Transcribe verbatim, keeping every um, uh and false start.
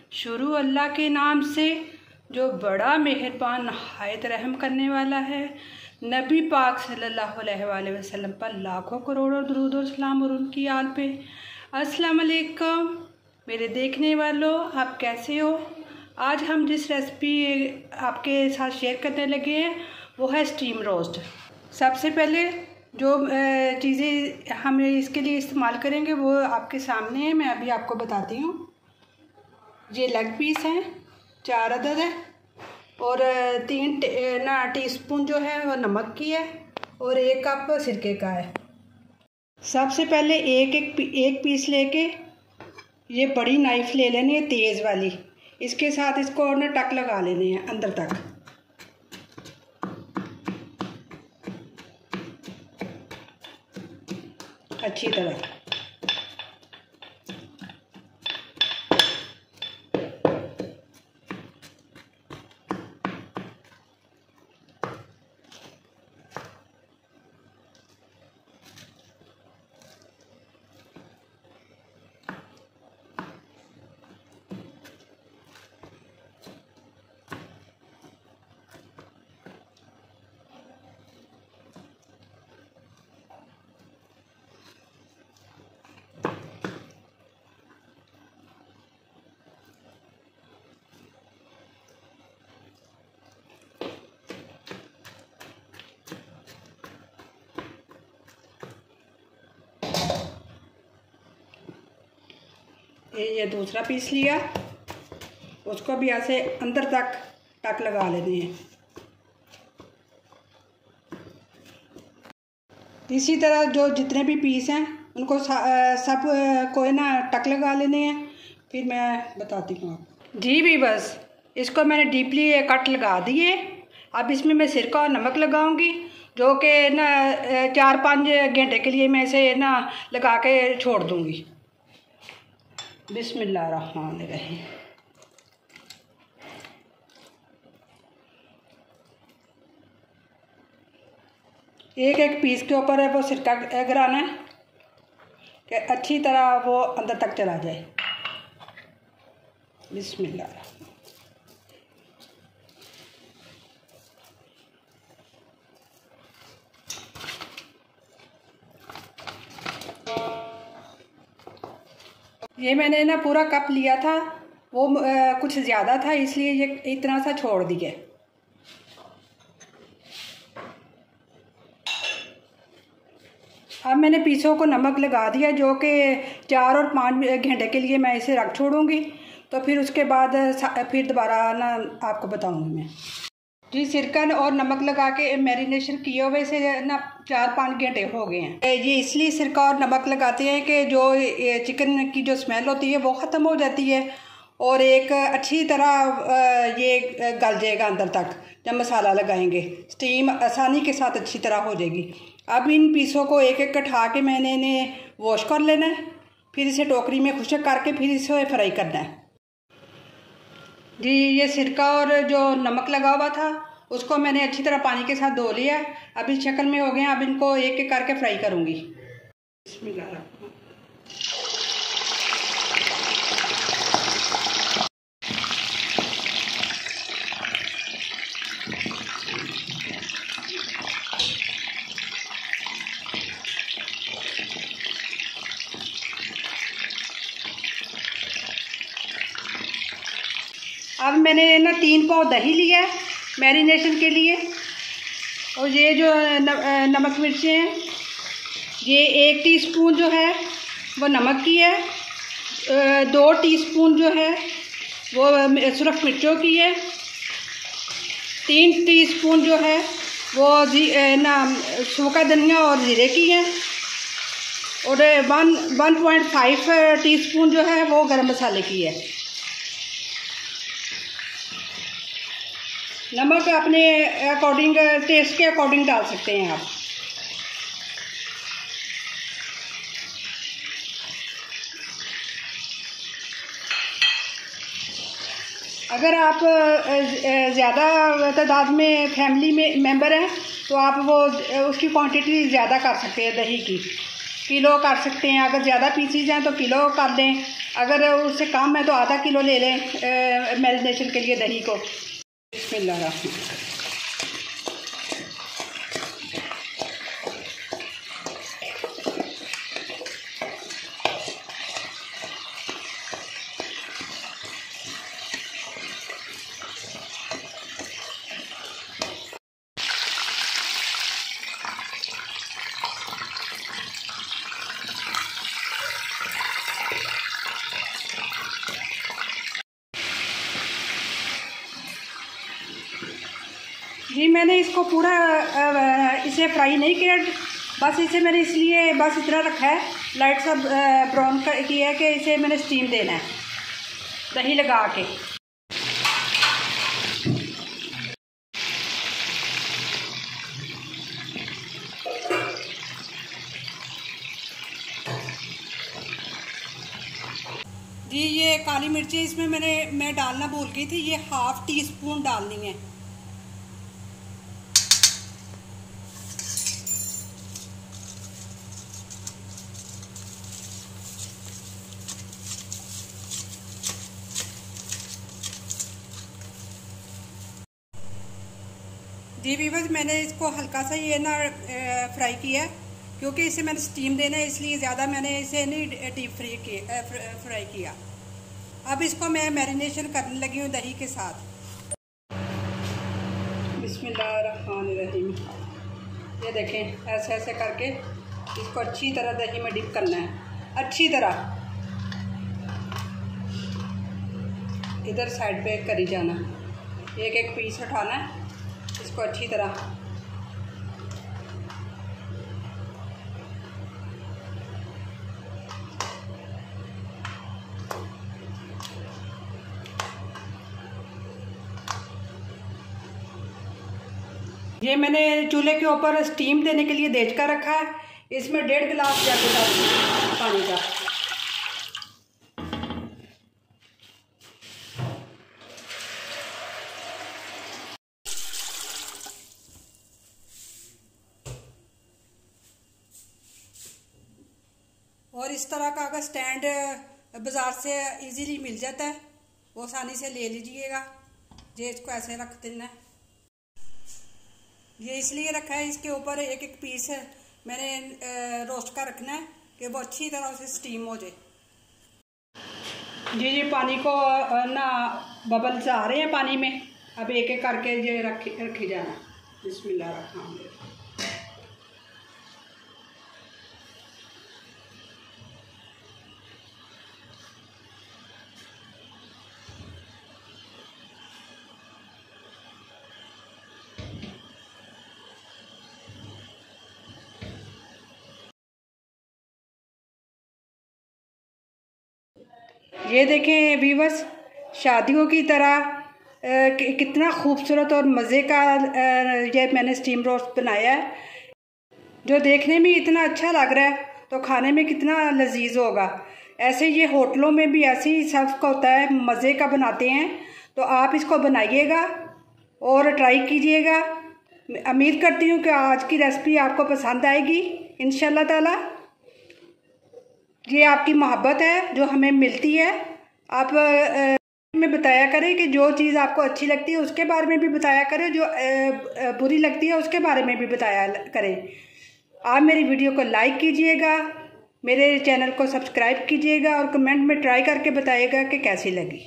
शुरू अल्लाह के नाम से जो बड़ा मेहरबान नहायत रहम करने वाला है। नबी पाक सल्लल्लाहु अलैहि वसल्लम पर लाखों करोड़ों दुरूद और सलाम और उनकी आल पे। अस्सलाम वालेकुम मेरे देखने वालों, आप कैसे हो? आज हम जिस रेसिपी आपके साथ शेयर करने लगे हैं वो है स्टीम रोस्ट। सबसे पहले जो चीज़ें हम इसके लिए इस्तेमाल करेंगे वो आपके सामने है, मैं अभी आपको बताती हूँ। ये लेग पीस हैं, चार अदद है, और तीन ना टीस्पून जो है वो नमक की है, और एक कप सिरके का है। सबसे पहले एक एक एक पीस लेके ये बड़ी नाइफ़ ले लेनी है, तेज़ वाली। इसके साथ इसको ना टक लगा लेने हैं अंदर तक। अच्छी तरह ये ये दूसरा पीस लिया, उसको भी ऐसे अंदर तक टक लगा लेने हैं। इसी तरह जो जितने भी पीस हैं उनको सब को ना टक लगा लेने हैं। फिर मैं बताती हूँ आपको। जी भी बस इसको मैंने डीपली कट लगा दिए। अब इसमें मैं सिरका और नमक लगाऊंगी, जो कि ना चार पाँच घंटे के लिए मैं इसे ना लगा के छोड़ दूँगी। बिस्मिल्लाहिर्रहमानिर्रहीम। एक एक पीस के ऊपर है वो सिरका गिराना है कि अच्छी तरह वो अंदर तक चला जाए। बिस्मिल्लाह। ये मैंने ना पूरा कप लिया था, वो आ, कुछ ज़्यादा था, इसलिए ये इतना सा छोड़ दिया। अब मैंने पीसों को नमक लगा दिया, जो कि चार और पाँच घंटे के लिए मैं इसे रख छोड़ूंगी। तो फिर उसके बाद फिर दोबारा ना आपको बताऊंगी मैं। जी सिरका और नमक लगा के मैरिनेशन किए हुए से ना चार पाँच घंटे हो गए हैं। ये इसलिए सिरका और नमक लगाते हैं कि जो चिकन की जो स्मेल होती है वो ख़त्म हो जाती है, और एक अच्छी तरह ये गल जाएगा अंदर तक। जब मसाला लगाएंगे स्टीम आसानी के साथ अच्छी तरह हो जाएगी। अब इन पीसों को एक एक उठा के मैंने इन्हें वॉश कर लेना है, फिर इसे टोकरी में खुश्क करके फिर इसे फ्राई करना है। जी ये सिरका और जो नमक लगा हुआ था उसको मैंने अच्छी तरह पानी के साथ धो लिया। अब इस शक्ल में हो गए। अब इनको एक एक करके फ्राई करूँगी। बिस्मिल्लाह। अब मैंने ना तीन पाव दही लिया है मैरिनेशन के लिए, और ये जो नमक मिर्चें हैं ये एक टीस्पून जो है वो नमक की है, दो टीस्पून जो है वो सुरख मिर्चों की है, तीन टीस्पून जो है वो जी ना सूखा धनिया और ज़ीरे की है, और one one point five teaspoon जो है वो गरम मसाले की है। नमक अपने अकॉर्डिंग, टेस्ट के अकॉर्डिंग डाल सकते हैं आप। अगर आप ज़्यादा तादाद में फैमिली में मेंबर हैं तो आप वो उसकी क्वांटिटी ज़्यादा कर सकते हैं। दही की किलो कर सकते हैं, अगर ज़्यादा पीसीज हैं तो किलो कर दें, अगर उससे कम है तो आधा किलो ले लें मैरिनेशन के लिए दही को। बिस्मिल्लाह। जी मैंने इसको पूरा इसे फ्राई नहीं किया, बस इसे मैंने इसलिए बस इतना रखा है, लाइट सा ब्राउन किया है कि इसे मैंने स्टीम देना है दही लगा के। जी ये काली मिर्ची इसमें मैंने मैं डालना भूल गई थी, ये हाफ टी स्पून डालनी है। जी वीवर्स मैंने इसको हल्का सा ये ना फ्राई किया है, क्योंकि इसे मैंने स्टीम देना है इसलिए ज़्यादा मैंने इसे नहीं डीप फ्री किया फ्राई किया। अब इसको मैं मैरिनेशन करने लगी हूँ दही के साथ। बिस्मिल्लाहिर्रहमानिर्रहीम। ये देखें ऐसे ऐसे करके इसको अच्छी तरह दही में डिप करना है, अच्छी तरह इधर साइड पे करी जाना, एक एक पीस उठाना है इसको अच्छी तरह। ये मैंने चूल्हे के ऊपर स्टीम देने के लिए देचका रखा है, इसमें डेढ़ गिलास जाके पानी का। और इस तरह का अगर स्टैंड बाज़ार से इजीली मिल जाता है वो आसानी से ले लीजिएगा। ये इसको ऐसे रख देना है, ये इसलिए रखा है इसके ऊपर एक एक पीस मैंने रोस्ट का रखना है कि वो अच्छी तरह से स्टीम हो जाए। जी जी पानी को ना बबल्स आ रहे हैं पानी में, अब एक एक करके ये रखी रखी जाना। बिस्मिल्लाह रहमान रहीम। ये देखें वीवर्स, शादियों की तरह कि, कितना खूबसूरत और मज़े का ये मैंने स्टीम रोस्ट बनाया है, जो देखने में इतना अच्छा लग रहा है तो खाने में कितना लजीज होगा। ऐसे ये होटलों में भी ऐसे ही सर्व होता है, मज़े का बनाते हैं, तो आप इसको बनाइएगा और ट्राई कीजिएगा। उम्मीद करती हूँ कि आज की रेसिपी आपको पसंद आएगी इंशाल्लाह ताला। ये आपकी मोहब्बत है जो हमें मिलती है। आप में बताया करें कि जो चीज़ आपको अच्छी लगती है उसके बारे में भी बताया करें, जो बुरी लगती है उसके बारे में भी बताया करें। आप मेरी वीडियो को लाइक कीजिएगा, मेरे चैनल को सब्सक्राइब कीजिएगा और कमेंट में ट्राई करके बताइएगा कि कैसी लगी।